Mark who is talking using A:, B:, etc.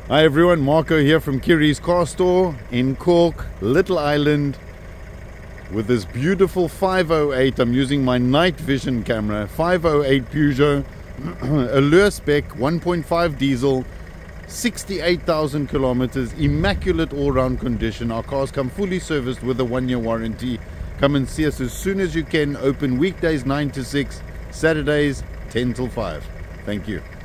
A: Hi everyone, Marco here from Kiri's Car Store in Cork, Little Island, with this beautiful 508. I'm using my night vision camera, 508 Peugeot, Allure spec, 1.5 diesel, 68,000 kilometers, immaculate all-round condition. Our cars come fully serviced with a 1-year warranty. Come and see us as soon as you can. Open weekdays 9 to 6, Saturdays 10 till 5. Thank you.